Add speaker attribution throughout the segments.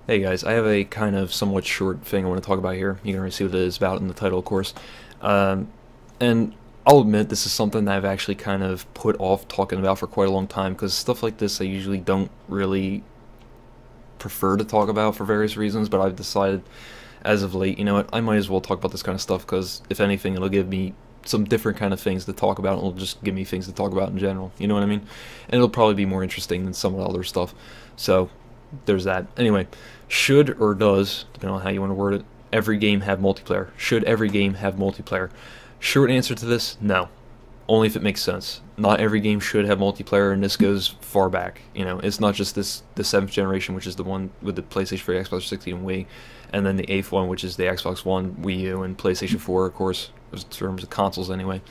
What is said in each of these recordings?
Speaker 1: Hey guys, I have a kind of somewhat short thing I want to talk about here. You can already see what it is about in the title, of course. Um, and I'll admit this is something that I've actually kind of put off talking about for quite a long time because stuff like this I usually don't really prefer to talk about for various reasons, but I've decided as of late, you know what, I might as well talk about this kind of stuff because if anything, it'll give me some different kind of things to talk about, and it'll just give me things to talk about in general, you know what I mean? And it'll probably be more interesting than some of the other stuff. So, there's that. Anyway, should or does, depending on how you want to word it, every game have multiplayer? Should every game have multiplayer? Short answer to this, no. Only if it makes sense. Not every game should have multiplayer, and this goes far back. You know, it's not just the 7th generation, which is the one with the PlayStation 3, Xbox 360, and Wii, and then the 8th one, which is the Xbox One, Wii U, and PlayStation 4, of course, in terms of consoles anyway.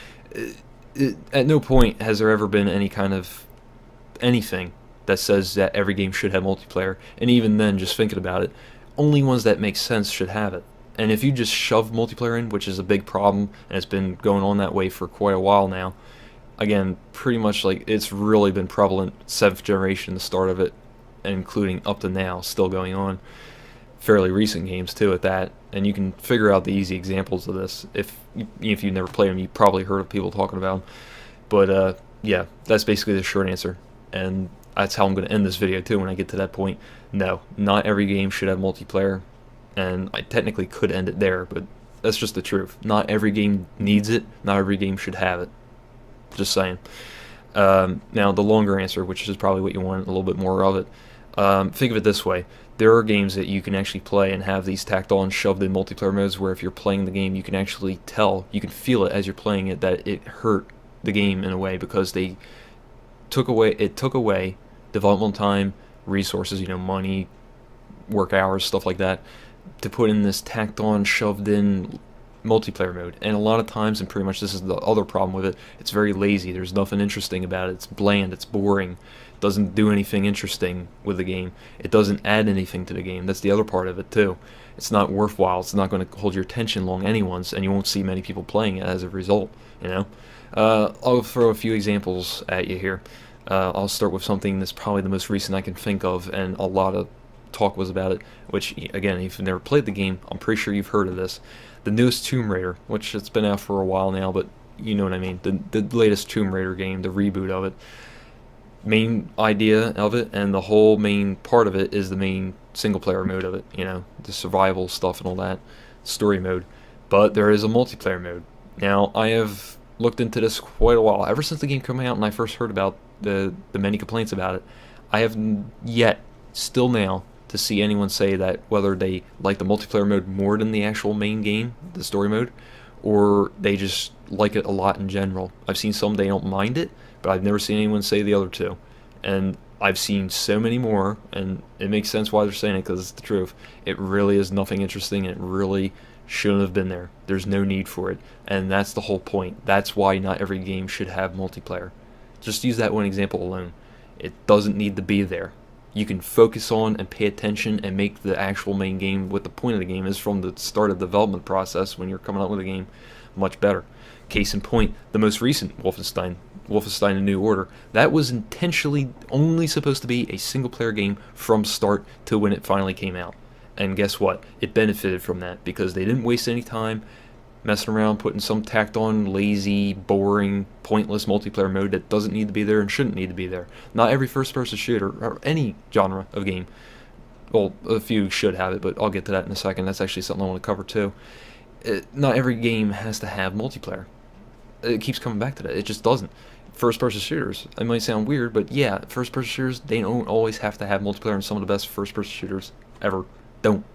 Speaker 1: At no point has there ever been any kind of anything that says that every game should have multiplayer, and even then, just thinking about it, only ones that make sense should have it. And if you just shove multiplayer in, which is a big problem, and it's been going on that way for quite a while now, again, pretty much like it's really been prevalent 7th generation, the start of it, including up to now, still going on. Fairly recent games too at that, and you can figure out the easy examples of this. If you've never played them, you probably heard of people talking about them. But yeah, that's basically the short answer, and that's how I'm going to end this video too when I get to that point. No, not every game should have multiplayer, and I technically could end it there, but that's just the truth. Not every game needs it, not every game should have it. Just saying. Now, the longer answer, which is probably what you want, a little bit more of it, think of it this way. There are games that you can actually play and have these tacked on, shoved in multiplayer modes where if you're playing the game, you can actually tell, you can feel it as you're playing it, that it hurt the game in a way because it took away development time, resources, you know, money, work hours, stuff like that, to put in this tacked on, shoved in multiplayer mode. And a lot of times, and pretty much this is the other problem with it, it's very lazy. There's nothing interesting about it. It's bland, it's boring, it doesn't do anything interesting with the game, it doesn't add anything to the game. That's the other part of it too. It's not worthwhile, it's not going to hold your attention long anyone's, and you won't see many people playing it as a result, you know. I'll throw a few examples at you here. I'll start with something that's probably the most recent I can think of, and a lot of talk was about it, which, again, if you've never played the game, I'm pretty sure you've heard of this. The newest Tomb Raider, which it's been out for a while now, but you know what I mean. The latest Tomb Raider game, the reboot of it. Main idea of it, and the whole main part of it is the main single-player mode of it, you know, the survival stuff and all that, story mode. But there is a multiplayer mode. Now, I have looked into this quite a while. Ever since the game came out and I first heard about the many complaints about it, I have yet, still now, to see anyone say that whether they like the multiplayer mode more than the actual main game, the story mode, or they just like it a lot in general. I've seen some they don't mind it, but I've never seen anyone say the other two. And I've seen so many more, and it makes sense why they're saying it, because it's the truth. It really is nothing interesting, and it really shouldn't have been there. There's no need for it, and that's the whole point. That's why not every game should have multiplayer. Just use that one example alone. It doesn't need to be there. You can focus on and pay attention and make the actual main game, what the point of the game is from the start of the development process when you're coming out with a game, much better. Case in point, the most recent Wolfenstein A New Order, that was intentionally only supposed to be a single-player game from start to when it finally came out. And guess what? It benefited from that because they didn't waste any time messing around, putting some tacked on, lazy, boring, pointless multiplayer mode that doesn't need to be there and shouldn't need to be there. Not every first-person shooter, or any genre of game, well, a few should have it, but I'll get to that in a second. That's actually something I want to cover too. Not every game has to have multiplayer. It keeps coming back to that. It just doesn't. First-person shooters, it might sound weird, but yeah, first-person shooters, they don't always have to have multiplayer, and some of the best first-person shooters ever don't.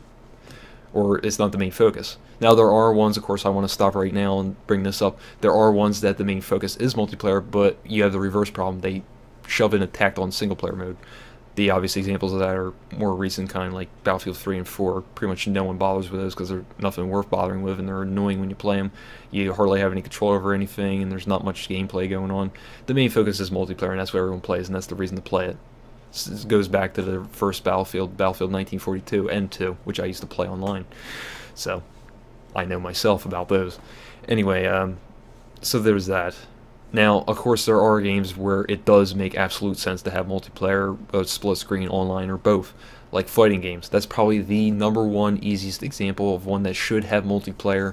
Speaker 1: Or it's not the main focus. Now, there are ones, of course, I want to stop right now and bring this up. There are ones that the main focus is multiplayer, but you have the reverse problem. They shove in a tacked-on single-player mode. The obvious examples of that are more recent, kind like Battlefield 3 and 4. Pretty much no one bothers with those because they're nothing worth bothering with, and they're annoying when you play them. You hardly have any control over anything, and there's not much gameplay going on. The main focus is multiplayer, and that's what everyone plays, and that's the reason to play it. This goes back to the first Battlefield 1942 and 2, which I used to play online. So, I know myself about those. Anyway, so there's that. Now, of course, there are games where it does make absolute sense to have multiplayer, split screen, online, or both. Like fighting games, that's probably the #1 easiest example of one that should have multiplayer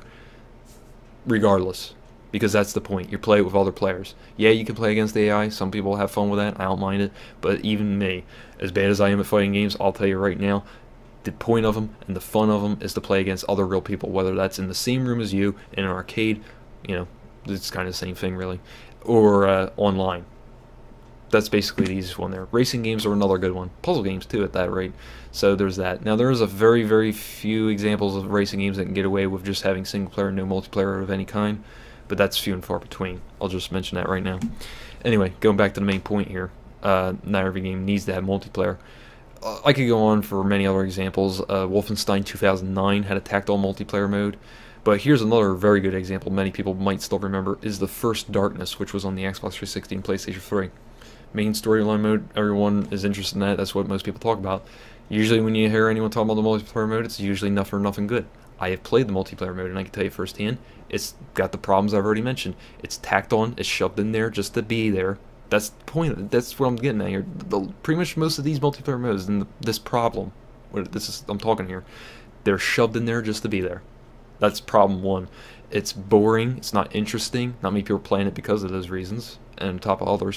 Speaker 1: regardless, because that's the point. You play it with other players. Yeah, you can play against the AI. Some people have fun with that. I don't mind it. But even me, as bad as I am at fighting games, I'll tell you right now, the point of them and the fun of them is to play against other real people, whether that's in the same room as you, in an arcade, you know, it's kind of the same thing really, or online. That's basically the easiest one there. Racing games are another good one. Puzzle games too at that rate. So there's that. Now there is a very, very few examples of racing games that can get away with just having single player and no multiplayer of any kind, but that's few and far between. I'll just mention that right now. Anyway, going back to the main point here, not every game needs to have multiplayer. I could go on for many other examples. Wolfenstein 2009 had a tacked-on multiplayer mode, but here's another very good example many people might still remember, is The First Darkness, which was on the Xbox 360 and PlayStation 3. Main storyline mode, everyone is interested in that. That's what most people talk about. Usually when you hear anyone talk about the multiplayer mode, it's usually nothing or nothing good. I have played the multiplayer mode, and I can tell you firsthand, it's got the problems I've already mentioned. It's tacked on, it's shoved in there just to be there. That's the point. That's what I'm getting at here. Pretty much most of these multiplayer modes and this problem, I'm talking here, they're shoved in there just to be there. That's problem one. It's boring. It's not interesting. Not many people are playing it because of those reasons, and on top of others.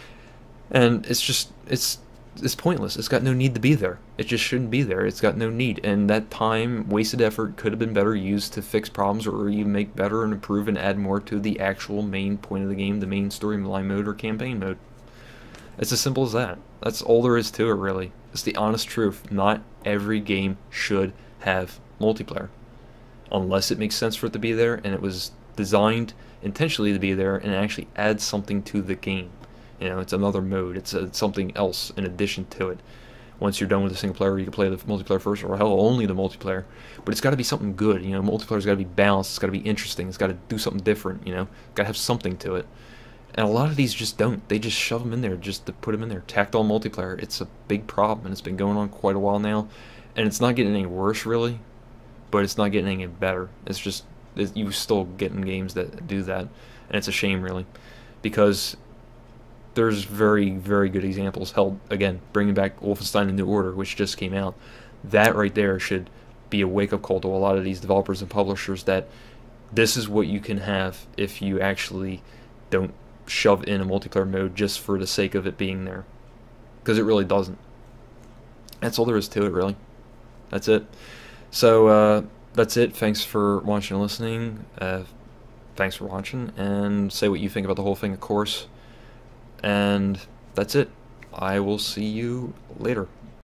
Speaker 1: And it's just, it's pointless. It's got no need to be there. It just shouldn't be there. It's got no need. And that time, wasted effort, could have been better used to fix problems or even make better and improve and add more to the actual main point of the game, the main storyline mode or campaign mode. It's as simple as that. That's all there is to it, really. It's the honest truth. Not every game should have multiplayer, unless it makes sense for it to be there and it was designed intentionally to be there and actually adds something to the game. You know, it's another mode. It's something else in addition to it. Once you're done with the single player, you can play the multiplayer first, or hell, only the multiplayer. But it's got to be something good. You know, multiplayer's got to be balanced. It's got to be interesting. It's got to do something different. You know, got to have something to it. And a lot of these just don't. They just shove them in there just to put them in there. Tacked on multiplayer. It's a big problem, and it's been going on quite a while now. And it's not getting any worse, really. But it's not getting any better. It's just, you still getting games that do that. And it's a shame, really. Because there's very, very good examples. Held, again, bringing back Wolfenstein: The New Order, which just came out. That right there should be a wake-up call to a lot of these developers and publishers that this is what you can have if you actually don't shove in a multiplayer mode just for the sake of it being there. Because it really doesn't. That's all there is to it, really. That's it. So, that's it. Thanks for watching and listening. Thanks for watching, and say what you think about the whole thing, of course. And that's it. I will see you later.